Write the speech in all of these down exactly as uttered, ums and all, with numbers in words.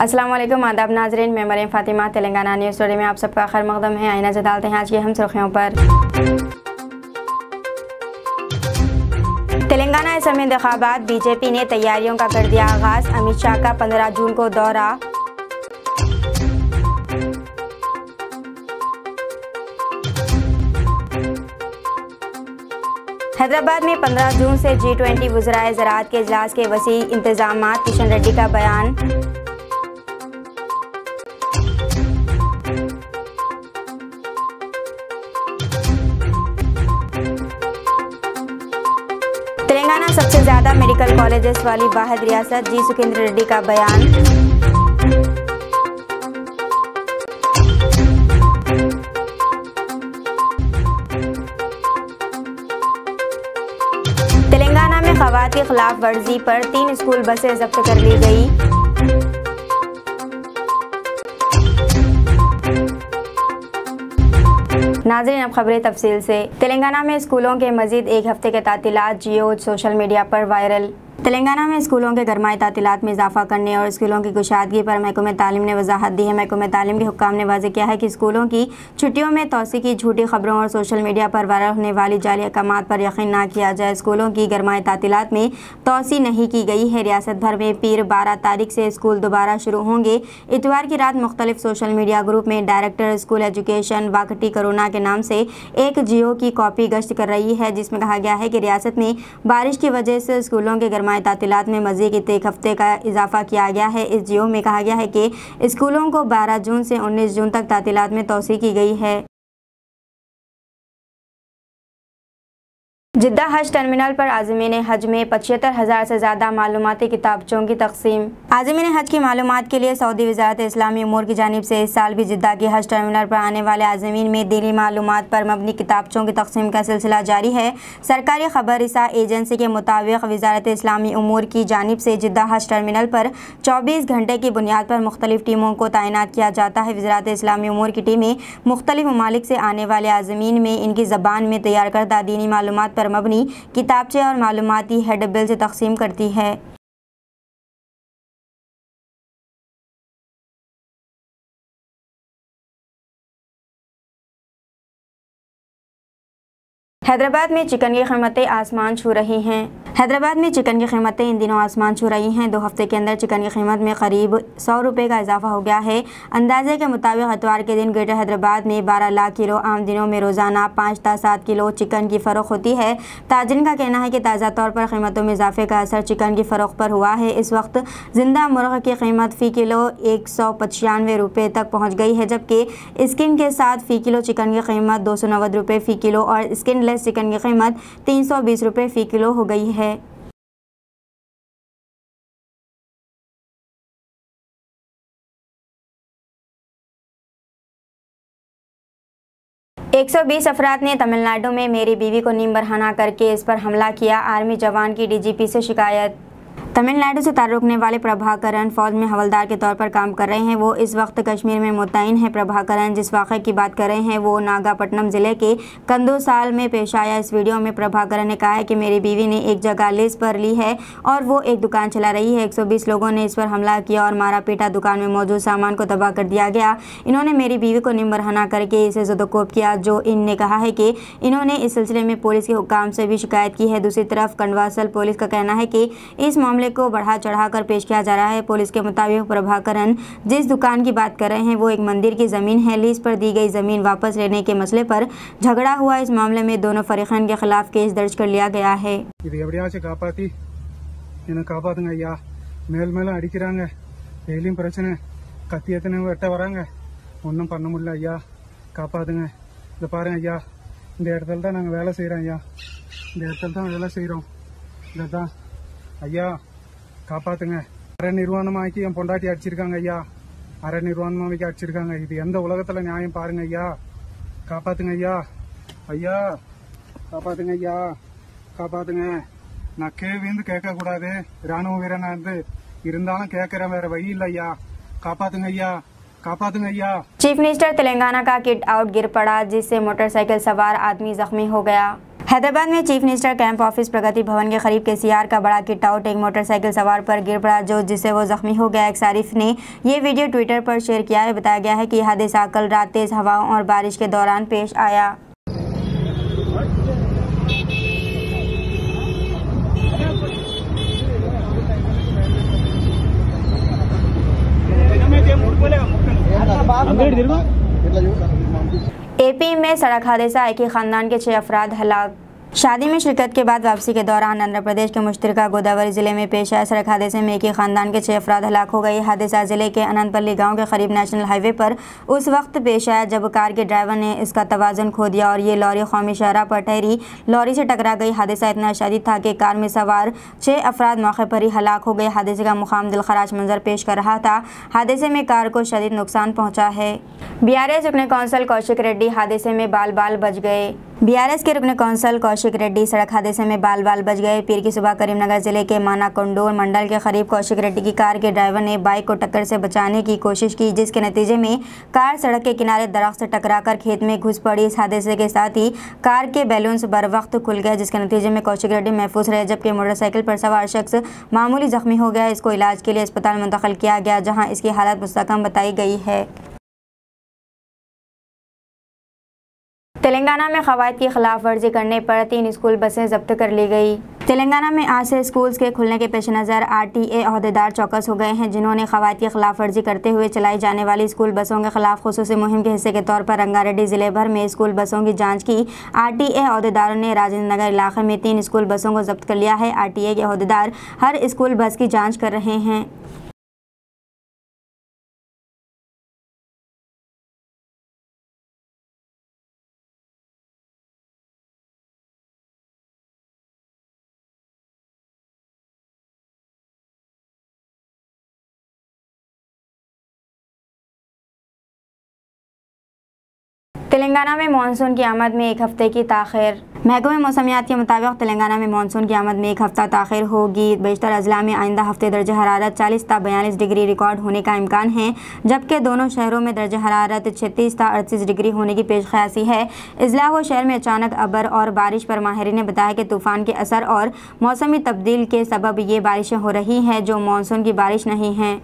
अस्सलाम वालेकुम, आदाब नाजरीन। मैं मरियम फातिमा, तेलंगाना न्यूज़ टुडे में आप सबका खैर मकदम है। आईना से डालते हैं आज की हम सुर्खियों पर। तेलंगाना असम्बली इंतखाबात, बीजेपी ने तैयारियों का कर दिया आगाज। अमित शाह का पंद्रह जून को दौरा। हैदराबाद में पंद्रह जून से जी ट्वेंटी वज़राए ज़राअत के इजलास के वसी इंतजाम। किशन रेड्डी का बयान। तेलंगाना सबसे ज्यादा मेडिकल कॉलेजेस वाली वाहिद रियासत, जी सुकेंद्र रेड्डी का बयान। तेलंगाना में खवात की खिलाफ वर्जी पर तीन स्कूल बसें जब्त कर ली गई। नाज़रीन, अब खबरें तफसील से। तेलंगाना में स्कूलों के मजीद एक हफ्ते के तातीलात, जियो सोशल मीडिया पर वायरल। तेलंगाना में स्कूलों के गरमाई तातीलात में इजाफा करने और स्कूलों की कुशादगी पर महकमे तालीम ने वजाहत दी है। महकमे तालीम के हुक्काम ने वाज़ेह किया है कि स्कूलों की छुट्टियों में तोसी की झूठी खबरों और सोशल मीडिया पर वायरल होने वाली जाली अहकामात पर यकीन न किया जाए। स्कूलों की गरमाई तातीलात में तोसी नहीं की गई है। रियासत भर में पीर बारह तारीख से स्कूल दोबारा शुरू होंगे। इतवार की रात मुख्तलिफ सोशल मीडिया ग्रुप में director school education Vakati Karuna के नाम से एक जियो की कॉपी गश्त कर रही है, जिसमें कहा गया है कि रियासत में बारिश की वजह से स्कूलों के गरमाई तातीलात में मज़ीद एक हफ्ते का इजाफा किया गया है। इस जियो में कहा गया है कि स्कूलों को बारह जून से उन्नीस जून तक तातीलात में तोसी की गई है। जिद्दा हज टर्मिनल पर आज़मीन हज में पचहत्तर हज़ार से ज़्यादा मालूमाती किताबचों की तकसीम। आज़मीन हज की मालूमात के लिए सऊदी वज़ारत इस्लामी उमूर की जानिब से इस साल भी जिद्दा के हज टर्मिनल पर आने वाले आज़मीन में दीनी मालूमात पर मबनी किताबचों की तकसीम का सिलसिला जारी है। सरकारी खबर रिसा एजेंसी के मुताबिक वज़ारत इस्लामी उमूर की जानिब से जिद्दा हज टर्मिनल पर चौबीस घंटे की बुनियाद पर मुख्तलिफ टीमों को तैनात किया जाता है। वज़ारत इस्लामी उमूर की टीमें मुख्तलिफ ममालिक से आने वाले आज़मीन में इनकी ज़बान में तैयार करदा दीनी मालूमात पर मबनी किताबचे और मालूमाती हेडबिल से तकसीम करती है। हैदराबाद में चिकन की कीमतें आसमान छू रही हैं। हैदराबाद में चिकन की कीमतें इन दिनों आसमान छू रही हैं। दो हफ्ते के अंदर चिकन की कीमत में करीब सौ रुपये का इजाफा हो गया है। अंदाजे के मुताबिक इतवार के दिन ग्रेटर हैदराबाद में बारह लाख किलो, आम दिनों में रोज़ाना पाँच ता सात किलो चिकन की फ़रोख्त होती है। ताजिन का कहना है कि ताज़ा तौर पर कीमतों में इजाफे का असर चिकन की फ़रोख्त पर हुआ है। इस वक्त जिंदा मुर्ग की कीमत फ़ी किलो एक सौ पचानवे रुपये तक पहुँच गई है, जबकि स्किन के साथ फ़ी किलो चिकन की कीमत दो सौ नब्बे रुपये फ़ी किलो और स्किनलेस चिकन की कीमत तीन सौ बीस रुपये फ़ी किलो हो गई है। एक सौ बीस अफराद ने तमिलनाडु में मेरी बीवी को नीम बरहना कर केस पर हमला किया। आर्मी जवान की डीजीपी से शिकायत। तमिलनाडु से ताल्लुक़ रखने वाले प्रभाकरन फौज में हवलदार के तौर पर काम कर रहे हैं। वो इस वक्त कश्मीर में मुतैन है। प्रभाकरन जिस वाक़े की बात कर रहे हैं वो नागापट्टनम ज़िले के कंदूसाल में पेश आया। इस वीडियो में प्रभाकरन ने कहा है कि मेरी बीवी ने एक जगह लीज पर ली है और वो एक दुकान चला रही है। एक सौ बीस लोगों ने इस पर हमला किया और मारा पीटा, दुकान में मौजूद सामान को तबाह कर दिया गया। इन्होंने मेरी बीवी को निम बरहना करके इसे ज़दोकोब किया। जो इन ने कहा है कि इन्होंने इस सिलसिले में पुलिस के हुक्काम से भी शिकायत की है। दूसरी तरफ कंडवासल पुलिस का कहना है कि इस मामले को बढ़ा चढ़ाकर पेश किया जा रहा है। पुलिस के मुताबिक प्रभाकरन जिस दुकान की बात कर रहे हैं वो एक मंदिर की ज़मीन है। लीज पर दी गई ज़मीन वापस लेने के मसले पर झगड़ा हुआ। इस मामले में दोनों फरीक़ैन के खिलाफ केस दर्ज कर लिया गया है। ஐயா காப்பாத்துங்க. அரை நிர்வாணமாக்கி என் பொண்டாட்டி அடிச்சிருக்காங்க ஐயா. அரை நிர்வாணமாக்கி அடிச்சிருக்காங்க. இது எந்த உலகத்துல நியாயம் பாருங்க ஐயா. காப்பாத்துங்க ஐயா. ஐயா காப்பாத்துங்க ஐயா. காப்பாத்துங்க. நான் கேவிந்து கேட்க கூடாது. ராணுவ வீரனா இருந்து இருந்தாலும் கேட்கறேன், வேற வழி இல்ல ஐயா. காப்பாத்துங்க ஐயா. कापातुंगा ஐயா। चीफ मिनिस्टर तेलंगाना का किट आउट गिर पड़ा, जिससे मोटरसाइकिल सवार आदमी जख्मी हो गया। हैदराबाद में chief minister camp office Pragati Bhavan के करीब केसीआर का बड़ा किट आउट एक मोटरसाइकिल सवार पर गिर पड़ा जो जिससे वो जख्मी हो गया। एक सारिफ ने ये वीडियो ट्विटर पर शेयर किया है। बताया गया है कि यह हादसा कल रात तेज हवाओं और बारिश के दौरान पेश आया। एपी में सड़क हादसा, एक ही खानदान के छह अफराद हलाक। शादी में शिरकत के बाद वापसी के दौरान आंध्र प्रदेश के मुश्तरका गोदावरी जिले में पेश आए सड़क हादसे में एक ही खानदान के छह अफराद हलाक हो गए। हादसा जिले के अनंतपल्ली गांव के करीब नेशनल हाईवे पर उस वक्त पेश आया जब कार के ड्राइवर ने इसका तवाज़ुन खो दिया और ये लॉरी कौमी शाहराह पर ठहरी लॉरी से टकरा गई। हादसा इतना शदीद था कि कार में सवार छह अफराद मौके पर ही हलाक हो गए। हादसे का मुकाम दिलखराश मंजर पेश कर रहा था। हादसे में कार को शदीद नुकसान पहुँचा है। बीआरएस रुकने कौंसल कौशिक रेड्डी हादसे में बाल बाल बच गए। बीआरएस के रुकने कौंसल कौशिक रेड्डी सड़क हादसे में बाल बाल बच गए। पीर की सुबह करीमनगर जिले के मानाकोंडूर मंडल के करीब कौशिक रेड्डी की कार के ड्राइवर ने बाइक को टक्कर से बचाने की कोशिश की, जिसके नतीजे में कार सड़क के किनारे दरख्त से टकराकर खेत में घुस पड़ी। इस हादसे के साथ ही कार के बैलून्स बर वक्त खुल गए, जिसके नतीजे में कौशिक रेड्डी महफूज रहे, जबकि मोटरसाइकिल पर सवार शख्स मामूली जख्मी हो गया। इसको इलाज के लिए अस्पताल मुंतकिल किया गया, जहाँ इसकी हालत मुस्तकम बताई गई है। तेलंगाना में कवायद की खिलाफ वर्जी करने पर तीन स्कूल बसें जब्त कर ली गई। तेलंगाना में आज से स्कूल्स के खुलने के पेश नज़र आरटीए अहदेदार चौकस हो गए हैं, जिन्होंने कवायद की खिलाफ वर्जी करते हुए चलाई जाने वाली स्कूल बसों के खिलाफ खुसूसी मुहिम के हिस्से के तौर पर रंगारेड्डी जिले भर में स्कूल बसों की जांच की। आरटीए अहदेदारों ने राजेंद्र नगर इलाके में तीन स्कूल बसों को जब्त कर लिया है। आरटीए के अहदेदार हर स्कूल बस की जाँच कर रहे हैं। तेलंगाना में मानसून की आमद में एक हफ्ते की ताख़ीर। महकमे मौसमियात के मुताबिक तेलंगाना में मानसून की आमद में एक हफ्ता ताख़ीर होगी। बेशतर अजला में आइंदा हफ्ते दर्ज हरारत चालीस ता बयालीस डिग्री रिकॉर्ड होने का इम्कान है, जबकि दोनों शहरों में दर्ज हरारत छत्तीस ता अड़तीस डिग्री होने की पेश क़यासी है। इजला व शहर में अचानक अबर और बारिश पर माहिरीन ने बताया कि तूफ़ान के असर और मौसमी तब्दील के सबब ये बारिशें हो रही हैं जो मानसून की बारिश नहीं हैं।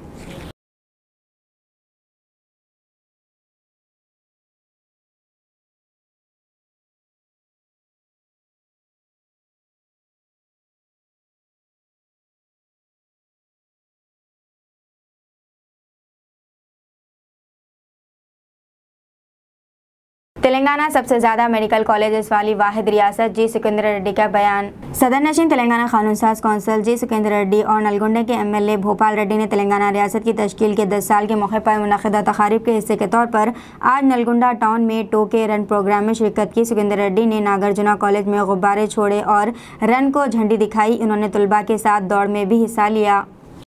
तेलंगाना सबसे ज़्यादा मेडिकल कॉलेजेस वाली वाहिद रियासत, जी सुकेंद्र रेड्डी का बयान। सदर नशीन तेलंगाना कानून साज कौंसल जी सुकेंद्र रेड्डी और नलगुंडा के एमएलए भोपाल रेड्डी ने तेलंगाना रियासत की तश्कील के दस साल के मौके पर मुनक़िदा तक़ारीब के हिस्से के तौर पर आज नलगुंडा टाउन में टोके रन प्रोग्राम में शिरकत की। सुकेंद्र रेड्डी ने नागार्जुना कॉलेज में गुब्बारे छोड़े और रन को झंडी दिखाई। उन्होंने तलबा के साथ दौड़ में भी हिस्सा लिया।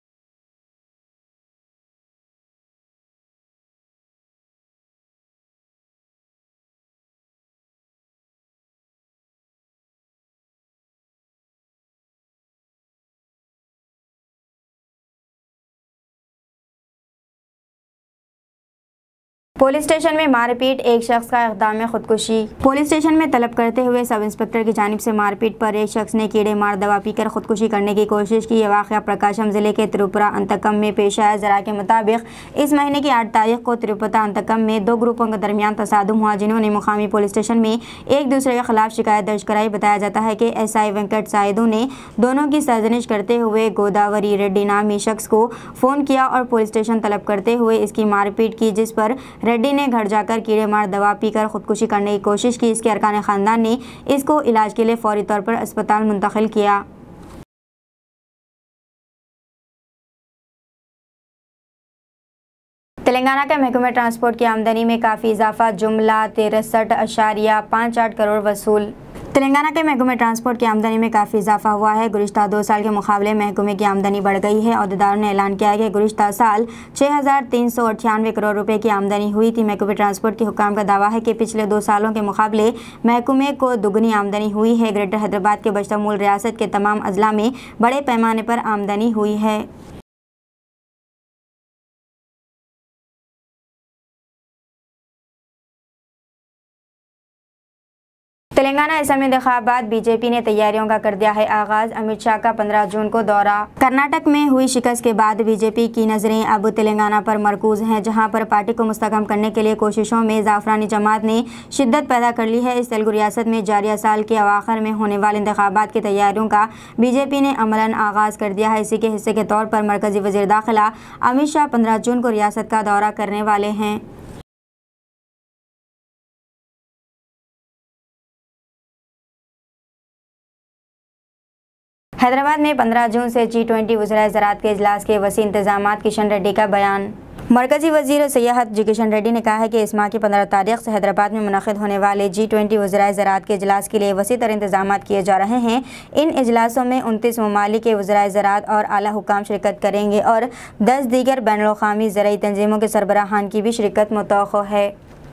पुलिस स्टेशन में मारपीट, एक शख्स का इक़दाम खुदकुशी। पुलिस स्टेशन में तलब करते हुए सब इंस्पेक्टर की जानिब से मारपीट पर एक शख्स ने कीड़े मार दवा पीकर खुदकुशी करने की कोशिश की। यह वाक़या प्रकाशम जिले के तिरुपुरा अंतकम में पेश आया। जरा के मुताबिक इस महीने की आठ तारीख को तिरुपता अंतकम में दो ग्रुपों के दरमियान तसादुम हुआ, जिन्होंने मुकामी पुलिस स्टेशन में एक दूसरे के खिलाफ शिकायत दर्ज कराई। बताया जाता है कि एस आई वेंकट साइदू ने दोनों की सरजनिश करते हुए गोदावरी रेड्डी नामी शख्स को फ़ोन किया और पुलिस स्टेशन तलब करते हुए इसकी मारपीट की, जिस पर रेड्डी ने घर जाकर कीड़े मार दवा पीकर खुदकुशी करने की कोशिश की। इसके अरकान खानदान ने इसको इलाज के लिए फौरी तौर पर अस्पताल मुंतकिल किया। तेलंगाना के महकमे ट्रांसपोर्ट की आमदनी में काफ़ी इजाफा, जुमला तिरसठ अशारिया पाँच आठ करोड़ वसूल। तेलंगाना के महकमे ट्रांसपोर्ट की आमदनी में काफ़ी इजाफा हुआ है। गुज़िश्ता दो साल के मुकाबले महकमे की आमदनी बढ़ गई है। अहदेदारों ने ऐलान किया है कि गुज़िश्ता साल छः हज़ार तीन सौ अट्ठानवे करोड़ रुपए की आमदनी हुई थी। महकमे ट्रांसपोर्ट के हुक्काम का दावा है कि पिछले दो सालों के मुकाबले महकमे को दुगनी आमदनी हुई है। ग्रेटर हैदराबाद के बशमूल रियासत के तमाम अजला में बड़े पैमाने पर आमदनी हुई है। तेलंगाना असम्बली इंतखाबात बीजेपी ने तैयारियों का कर दिया है आगाज। अमित शाह का पंद्रह जून को दौरा। कर्नाटक में हुई शिकस्त के बाद बीजेपी की नजरें अब तेलंगाना पर मरकूज हैं, जहां पर पार्टी को मुस्तहकम करने के लिए कोशिशों में जाफरानी जमात ने शिद्दत पैदा कर ली है। इस तेलुगु रियासत में जारिया साल के अवाखिर में होने वाले इंतखाबात की तैयारियों का बीजेपी ने अमलन आगाज कर दिया है। इसी के हिस्से के तौर पर मरकजी वजीर दाखिला अमित शाह पंद्रह जून को रियासत का दौरा करने वाले हैं। हैदराबाद में पंद्रह जून से जी ट्वेंटी वज़ीर ज़राअत के इजलास के वसी इंतजामात। किशन रेड्डी का बयान। मरकजी वजीर सयाहत जी किशन रेड्डी ने कहा है कि इस माह की पंद्रह तारीख से हैदराबाद में मुनक़िद होने वाले जी ट्वेंटी वज़ीर ज़राअत के इजलास के लिए वसी तर इंतजाम किए जा रहे हैं। इन इजलासों में उनतीस ममालिक के वज़ीर ज़राअत और आला हुकाम शिरकत करेंगे और दस दीगर बैनुल-अक़वामी ज़रई तंजीमों के सरबराहान की भी शिरकत मुतवक्को है।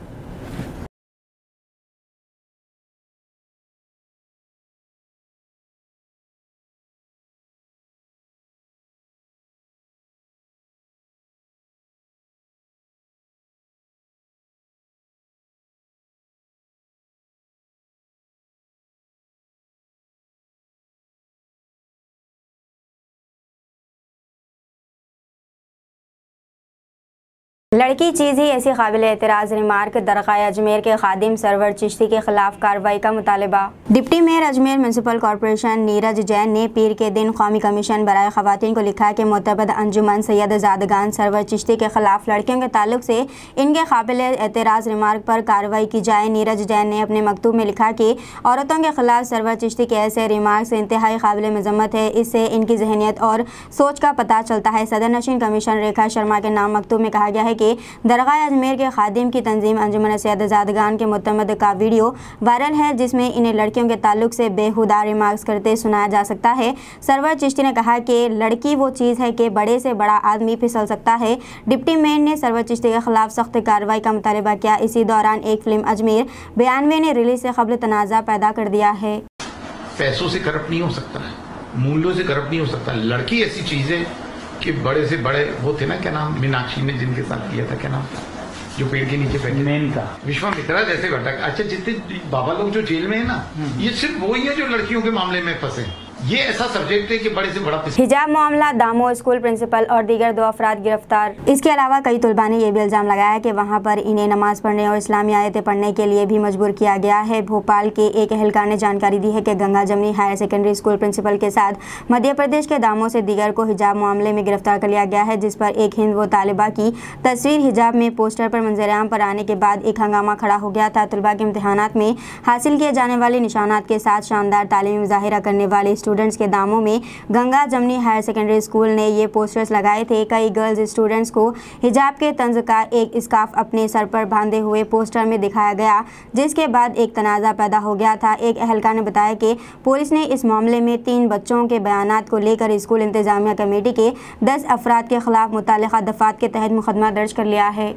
लड़की चीज़ ही ऐसी काबिल एतराज़ रिमार्क। दरगाह अजमेर के खादिम सरवर चिश्ती के खिलाफ कार्रवाई का मुतालबा। Deputy mayor Ajmer municipal corporation Neeraj Jain ने पीर के दिन कौमी कमीशन बराए ख़वातीन को लिखा कि मोतबद अंजुमन सैयद ज़ादगान सरवर चिश्ती के खिलाफ लड़कियों के ताल्लुक से इनके काबिल एतराज़ रिमार्क पर कार्रवाई की जाए। नीरज जैन ने अपने मकतूब में लिखा कि औरतों के खिलाफ सरवर चिश्ती के ऐसे रिमार्क्स इंतहाई काबिल मज़म्मत है। इससे इनकी जहनीत और सोच का पता चलता है। सदर नशीन कमीशन रेखा शर्मा के नाम मकतूब में कहा गया है कि दरगाह अजमेर के खादिम की तंजीम अंजुमन सैयद ज़ादगान के मुतमद का वीडियो वायरल है, जिसमें इन्हें लड़कियों के ताल्लुक से बेहुदा रिमार्क्स करते सुनाया जा सकता है। सरवर चिश्ती ने कहा कि लड़की वो चीज़ है कि बड़े से बड़ा आदमी फिसल सकता है। डिप्टी मेयर ने सरवर चिश्ती के खिलाफ सख्त कार्रवाई का मुतालबा किया। इसी दौरान एक फिल्म अजमेर बयानवे ने रिलीज से कबल तनाज़ा पैदा कर दिया है। पैसों से करप्ट नहीं हो सकता है, मूल्यों से करप्ट नहीं हो सकता। लड़की ऐसी चीज है कि बड़े से बड़े वो थे ना, क्या नाम, मीनाक्षी ने जिनके साथ किया था, क्या नाम था, जो पेड़ के नीचे बैठे, मेनका, विश्वामित्रा जैसे घटक। अच्छा, जितने बाबा लोग जो जेल में है ना, ये सिर्फ वही है जो लड़कियों के मामले में फंसे। ये ऐसा सब्जेक्ट है कि बड़े से बड़ा। हिजाब मामला, दामो स्कूल प्रिंसिपल और दीगर दो अफराद गिरफ्तार। इसके अलावा कई तलबा ने यह भी इल्जाम लगाया कि वहां पर इन्हें नमाज पढ़ने और इस्लामी आयतें पढ़ने के लिए भी मजबूर किया गया है। भोपाल के एक एहलकार ने जानकारी दी है कि गंगा जमनी हायर सेकेंडरी स्कूल प्रिंसिपल के साथ मध्य प्रदेश के दामो से दीगर को हिजाब मामले में गिरफ्तार कर लिया गया है, जिस पर एक हिंद व तालिबा की तस्वीर हिजाब में पोस्टर पर मंजरेआम पर आने के बाद एक हंगामा खड़ा हो गया था। तलबा के इम्तिहानात में हासिल किए जाने वाले निशानात के साथ शानदार तालीमी मुजाहिरा करने वाले स्टूडेंट्स के दामों में गंगा जमनी हायर सेकेंडरी स्कूल ने ये पोस्टर्स लगाए थे। कई गर्ल्स स्टूडेंट्स को हिजाब के तंज का एक स्कार्फ अपने सर पर बांधे हुए पोस्टर में दिखाया गया, जिसके बाद एक तनाज़ा पैदा हो गया था। एक एहलकार ने बताया कि पुलिस ने इस मामले में तीन बच्चों के बयानात को लेकर स्कूल इंतजामिया कमेटी के दस अफराद के खिलाफ मुतालिका दफात के तहत मुकदमा दर्ज कर लिया है।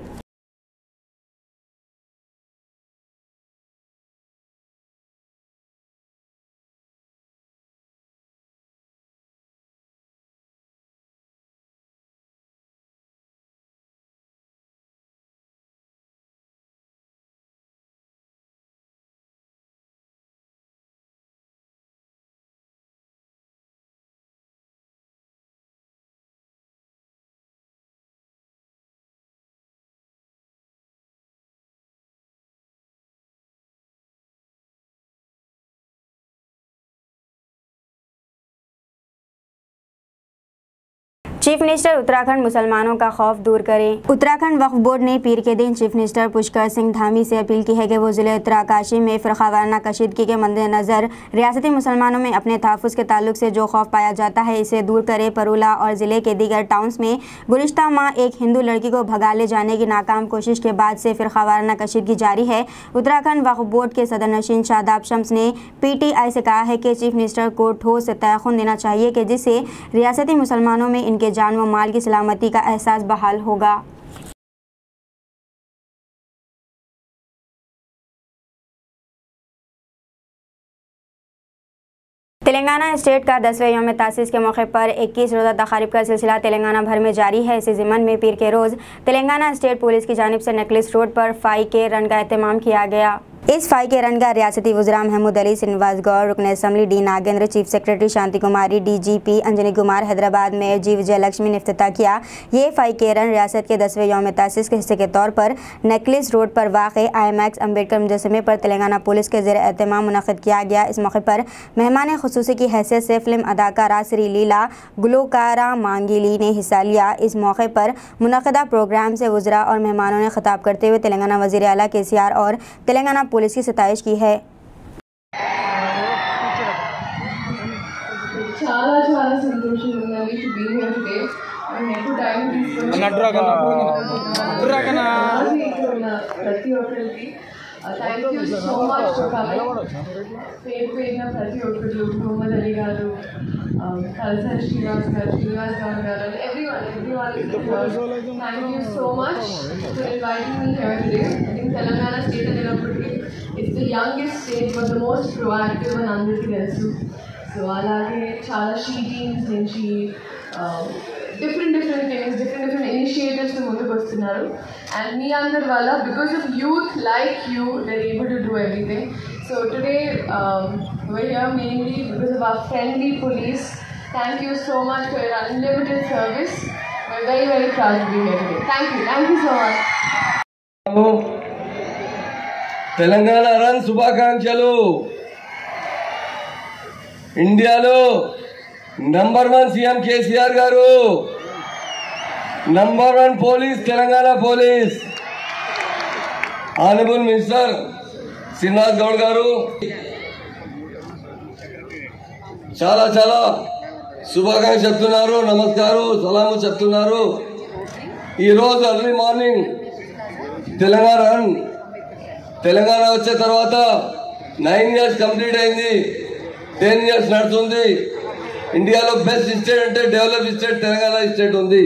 चीफ मिनिस्टर उत्तराखंड मुसलमानों का खौफ दूर करें। उत्तराखंड वक्फ बोर्ड ने पीर के दिन चीफ मिनिस्टर पुष्कर सिंह धामी से अपील की है कि वो ज़िले उत्तराकाशी में फ़िरक़ावाराना कशीदगी के मद्देनज़र रियासती मुसलमानों में अपने तहफ़्फ़ुज़ के ताल्लुक से जो खौफ पाया जाता है इसे दूर करे। परूला और ज़िले के दीगर टाउन्स में गुज़िश्ता माह एक हिंदू लड़की को भगा ले जाने की नाकाम कोशिश के बाद से फ़िरक़ावाराना कशीदगी जारी है। उत्तराखंड वक्फ बोर्ड के सदर नशीन शादाब शम्स ने पी टी आई से कहा है कि चीफ मिनिस्टर को ठोस तयख़ुन देना चाहिए कि जिससे रियासती मुसलमानों में इनके जान व माल की सलामती का एहसास बहाल होगा। तेलंगाना स्टेट का दसवें यौम तासीस के मौके पर इक्कीस रोज़ा तक़ारीब का सिलसिला तेलंगाना भर में जारी है। इसी ज़िमन में पीर के रोज़ तेलंगाना स्टेट पुलिस की जानिब से नेकलेस रोड पर फाई के रन का एहतमाम किया गया। इस फाई के रन का रियासती वज़रा महमूद अली, श्रीनिवास गौड़, रुकन assembly D Nagendra, chief secretary Shanti Kumari, DGP Anjani Kumar, Hyderabad mayor G Vijayalakshmi ने इफ्तिताह किया। ये फाई के रन रियासत के दसवें यौम तासीस के हिस्से के तौर पर नेकलेस रोड पर वाक़ आई मैक्स अम्बेडकर मुजस्समे पर तेलंगाना पुलिस के ज़ेर एहतमाम मुनक़िद किया गया। इस मौके पर मेहमान खुसूसी की हैसियत से फिल्म अदाकारा श्री लीला गुलकारा मांगिली ने हिस्सा लिया। इस मौके पर मुनक़िदा प्रोग्राम से वज़रा और मेहमानों ने खिताब करते हुए तेलंगाना वज़ीर आला के सी आर और तेलंगाना पुलिस की सताइश की है। చాలా చాలా సంతోషంగా ఉందండి to be here today and ఎక్కువ టైం తీసుకొని ప్రతి ఒక్కరికి thank you so much for coming. పేరు పేరున ప్రతి ఒక్కరు మొహమ్మద్ అలీ గారు, కల్సర్ శ్రీనివాస్ గారు, శ్రీనివాస్ గౌడ్ గారు, everyone everyone thank you so much for inviting me here today. I think Telangana state అనేటప్పటికీ it's the youngest state but the most proactive అని అందరికీ తెలుసు. సో అలాగే చాలా షీ టీమ్స్ నుంచి different different things different different initiatives ముందుకు వస్తున్నారు. And మీ అందరి వల్ల because of youth like you they're able to do everything. So today we're here mainly because of our friendly police. Thank you so much for your unlimited service. We're very very proud to be here today. Thank you. Thank you so much. Telangana run శుభాకాంక్షలు. ఇండియాలో number one CM KCR గారు, number one police Telangana police. Honourable minister Srinivas Goud గారు చాలా చాలా శుభాకాంక్షలు చెప్తున్నారు, నమస్కారం సలాము చెప్తున్నారు. ఈరోజు early morning Telangana run Telangana వచ్చే తర్వాత నైన్ ఇయర్స్ కంప్లీట్ అయింది, టెన్ ఇయర్స్ నడుతుంది. ఇండియాలో బెస్ట్ స్టేట్ అంటే డెవలప్ స్టేట్ తెలంగాణ స్టేట్ ఉంది.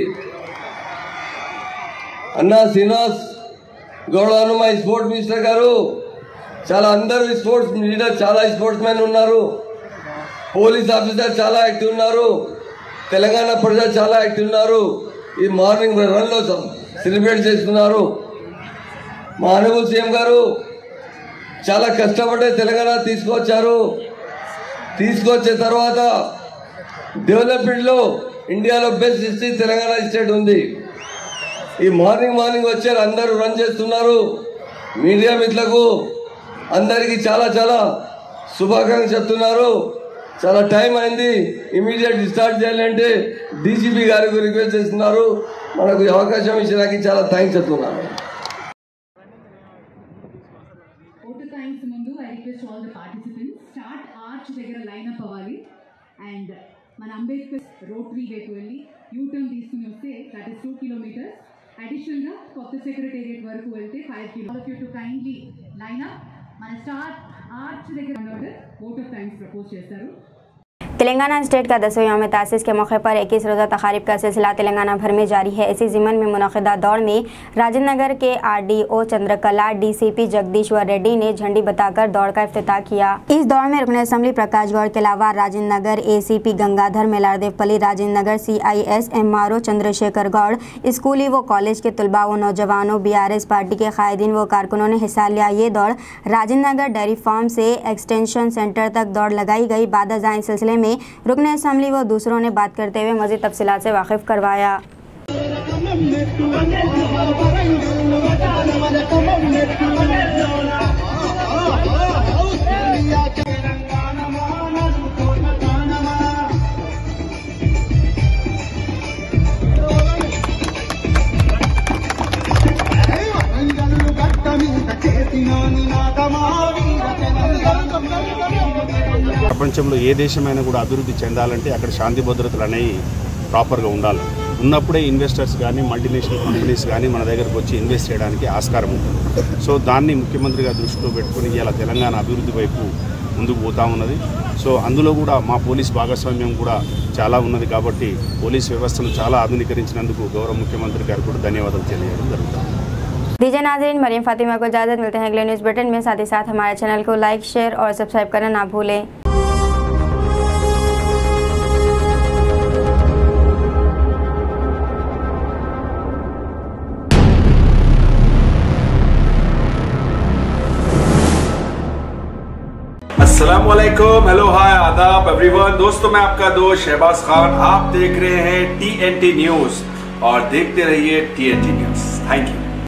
అన్న శ్రీనివాస్ గౌడ్ గారు, మా స్పోర్ట్స్ మినిస్టర్ గారు, చాలా అందరూ స్పోర్ట్స్ లీడర్, చాలా స్పోర్ట్స్ మెన్ ఉన్నారు, పోలీస్ ఆఫీసర్ చాలా యాక్టివ్ ఉన్నారు, తెలంగాణ ప్రజలు చాలా యాక్టివ్ ఉన్నారు. ఈ మార్నింగ్ రన్లో సెలబ్రేట్ చేస్తున్నారు. మా ఆనరబుల్ సీఎం గారు చాలా కష్టపడే తెలంగాణ తీసుకొచ్చారు. తీసుకొచ్చే తర్వాత డెవలప్మెంట్లో ఇండియాలో బెస్ట్ స్టేట్ తెలంగాణ స్టేట్ ఉంది. ఈ మార్నింగ్ మార్నింగ్ వచ్చారు, అందరూ రన్ చేస్తున్నారు. మీడియా మిత్రులకు అందరికీ చాలా చాలా శుభాకాంక్షలు చెప్తున్నారు. చాలా టైం అయింది, ఇమీడియట్ స్టార్ట్ చేయాలంటే డీజీపీ గారికి రిక్వెస్ట్ చేస్తున్నారు. మనకు అవకాశం ఇచ్చడానికి చాలా థ్యాంక్స్ చెప్తున్నాను. ముందు I request all the participants start arch దగ్గర లైన్అప్ అవ్వాలి. అండ్ మన అంబేద్కర్ రోటరీ వైపు వెళ్ళి యూటర్న్ తీసుకుని వస్తే దట్ ఈస్ టూ కిలోమీటర్స్. అడిషనల్గా కొత్త సెక్రటేరియట్ వరకు వెళ్తే five kilometre to kindly line up. మన స్టార్ట్ ఆర్చ్ దగ్గర ఓట్ ఆఫ్ థ్యాంక్స్ ప్రపోజ్ చేస్తారు. तेलंगाना स्टेट का दसवें यौम तासीस के मौके पर इक्कीस रोज़ा तकारीब का सिलसिला तेलंगाना भर में जारी है। इसी ज़िमन में मुनक़िदा दौड़ में राजेंद्र नगर के R D O Chandrakala, D C P Jagadishwar Reddy ने झंडी बताकर दौड़ का इफ्तिताह किया। इस दौड़ में रुकन असम्बली प्रकाश गौड़ के अलावा Rajendra Nagar A C P Gangadhar Melardevpally, Rajendra Nagar C I S M R O Chandrashekar Goud, स्कूली व कॉलेज के तलबा व नौजवानों, बी आर एस पार्टी के कायदीन व कारकुनों ने हिस्सा लिया। ये दौड़ राजेंद्र नगर डेयरी फार्म से एक्सटेंशन सेंटर तक दौड़ लगाई गई। बाद अज़ां इस सिलसिले में रुकन असम्बली व दूसरों ने बात करते हुए मज़ीद तफसीलात से वाकिफ करवाया। ప్రపంచంలో ఏ దేశమైనా కూడా అభివృద్ధి చెందాలంటే అక్కడ శాంతి భద్రతలు అనేవి ప్రాపర్గా ఉండాలి. ఉన్నప్పుడే ఇన్వెస్టర్స్ కానీ మల్టీనేషనల్ కంపెనీస్ కానీ మన దగ్గరకు వచ్చి ఇన్వెస్ట్ చేయడానికి ఆస్కారం ఉంటుంది. సో దాన్ని ముఖ్యమంత్రిగా దృష్టిలో పెట్టుకుని ఇలా తెలంగాణ అభివృద్ధి వైపు ముందుకు పోతా ఉన్నది. సో అందులో కూడా మా పోలీస్ భాగస్వామ్యం కూడా చాలా ఉన్నది. కాబట్టి పోలీస్ వ్యవస్థను చాలా ఆధునీకరించినందుకు గౌరవ ముఖ్యమంత్రి గారు కూడా ధన్యవాదాలు తెలియజేయడం జరుగుతుంది. दीजिए नाज़रीन, मरियम फातिमा को इजाज़त। मिलते हैं अगले न्यूज़ बुलेटिन में। साथ ही साथ हमारे चैनल को लाइक, शेयर और सब्सक्राइब करना ना भूलें। अस्सलामुअलैकुम, हेलो हाय आदाब एवरीवन। दोस्तों मैं आपका दोस्त शहबाज खान, आप देख रहे हैं टी एन टी न्यूज और देखते रहिए T N T news. Thank you.